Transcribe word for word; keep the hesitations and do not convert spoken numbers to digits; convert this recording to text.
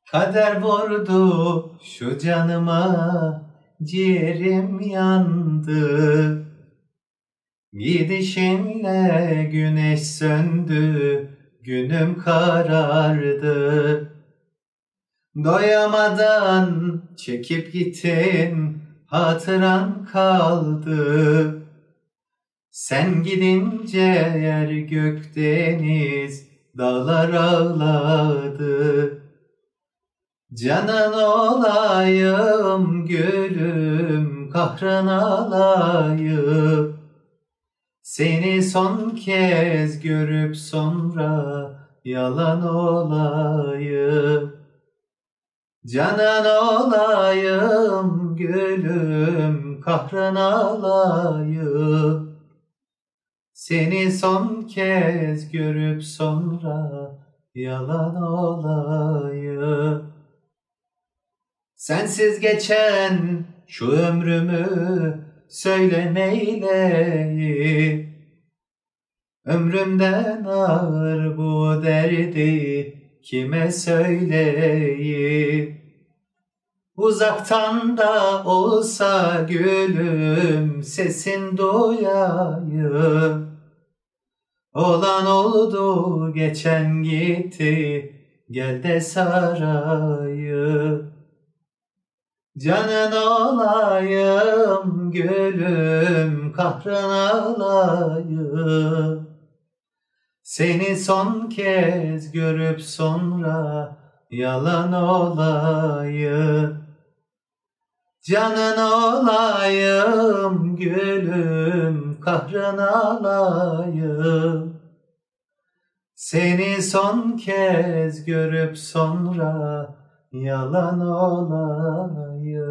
Kader vurdu şu canıma, ciğerim yandı. Gidişinle güneş söndü, günüm karardı. Doyamadan çekip gittin, hatıran kaldı. Sen gidince yer gök deniz, dağlar ağladı. Canın olayım gülüm, kahrın alayım. Seni son kez görüp sonra yalan olayım. Canın olayım gülüm, kahrın alayım. Seni son kez görüp sonra yalan olayım. Sensiz geçen şu ömrümü söyle neyleyim? Ömrümden ağır bu derdi kime söyleyeyim? Uzaktan da olsa gülüm sesin duyayım. Olan oldu geçen gitti, gel de sarayım. Canın olayım gülüm, kahrın alayım. Seni son kez görüp sonra yalan olayım. Canın olayım gülüm, kahrın alayım. Seni son kez görüp sonra yalan olayım.